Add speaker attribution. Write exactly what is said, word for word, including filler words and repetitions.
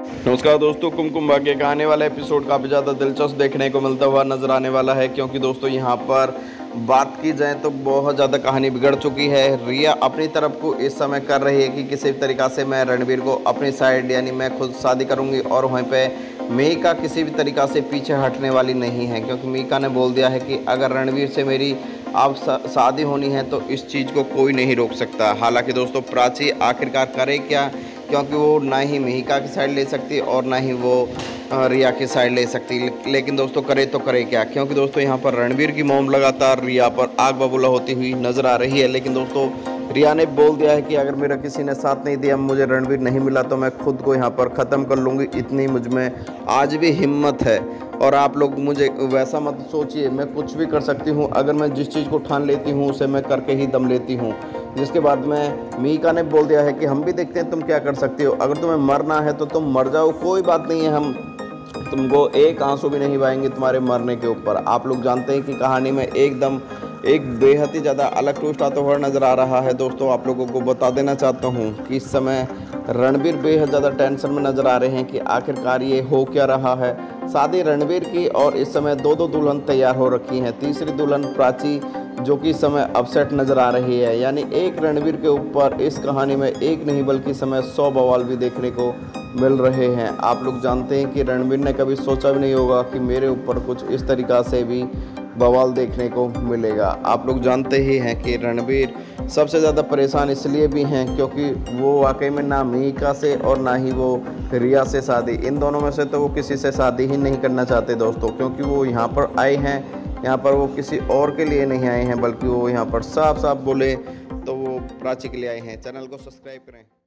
Speaker 1: नमस्कार दोस्तों, कुमकुम भाग्य का आने वाला एपिसोड काफ़ी ज़्यादा दिलचस्प देखने को मिलता हुआ नजर आने वाला है, क्योंकि दोस्तों यहाँ पर बात की जाए तो बहुत ज़्यादा कहानी बिगड़ चुकी है। रिया अपनी तरफ को इस समय कर रही है कि किसी भी तरीक़ा से मैं रणबीर को अपनी साइड यानी मैं खुद शादी करूँगी, और वहीं पे मीका किसी भी तरीक़ा से पीछे हटने वाली नहीं है, क्योंकि मीका ने बोल दिया है कि अगर रणबीर से मेरी अब शादी होनी है तो इस चीज़ को कोई नहीं रोक सकता। हालांकि दोस्तों प्राची आखिरकार करे क्या, क्योंकि वो ना ही मिहिका की साइड ले सकती और ना ही वो रिया की साइड ले सकती। लेकिन दोस्तों करे तो करे क्या, क्योंकि दोस्तों यहाँ पर रणबीर की मॉम लगातार रिया पर आग बबूला होती हुई नज़र आ रही है। लेकिन दोस्तों रिया ने बोल दिया है कि अगर मेरा किसी ने साथ नहीं दिया, मुझे रणबीर नहीं मिला, तो मैं खुद को यहाँ पर ख़त्म कर लूँगी। इतनी मुझ में आज भी हिम्मत है। और आप लोग मुझे वैसा मत सोचिए, मैं कुछ भी कर सकती हूँ। अगर मैं जिस चीज़ को ठान लेती हूँ उसे मैं करके ही दम लेती हूँ। जिसके बाद में मिहिका ने बोल दिया है कि हम भी देखते हैं तुम क्या कर सकती हो। अगर तुम्हें मरना है तो तुम मर जाओ, कोई बात नहीं है, हम तुमको एक आंसू भी नहीं बहाएंगे तुम्हारे मरने के ऊपर। आप लोग जानते हैं कि कहानी में एकदम एक बेहद ही ज़्यादा अलग ट्विस्ट आता हुआ नज़र आ रहा है। दोस्तों आप लोगों को बता देना चाहता हूँ कि इस समय रणबीर बेहद ज़्यादा टेंशन में नज़र आ रहे हैं कि आखिरकार ये हो क्या रहा है। शादी रणबीर की, और इस समय दो दो दुल्हन तैयार हो रखी हैं। तीसरी दुल्हन प्राची जो कि इस समय अपसेट नज़र आ रही है। यानी एक रणबीर के ऊपर इस कहानी में एक नहीं बल्कि समय सौ बवाल भी देखने को मिल रहे हैं। आप लोग जानते हैं कि रणबीर ने कभी सोचा भी नहीं होगा कि मेरे ऊपर कुछ इस तरीक़ा से भी बवाल देखने को मिलेगा। आप लोग जानते ही हैं कि रणबीर सबसे ज़्यादा परेशान इसलिए भी हैं क्योंकि वो वाकई में ना मिहिका से और ना ही वो रिया से शादी, इन दोनों में से तो वो किसी से शादी ही नहीं करना चाहते दोस्तों। क्योंकि वो यहाँ पर आए हैं, यहाँ पर वो किसी और के लिए नहीं आए हैं, बल्कि वो यहाँ पर साफ साफ बोले तो वो प्राची के लिए आए हैं। चैनल को सब्सक्राइब करें।